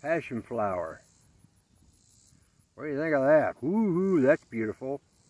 Passion flower. What do you think of that? Woohoo, that's beautiful.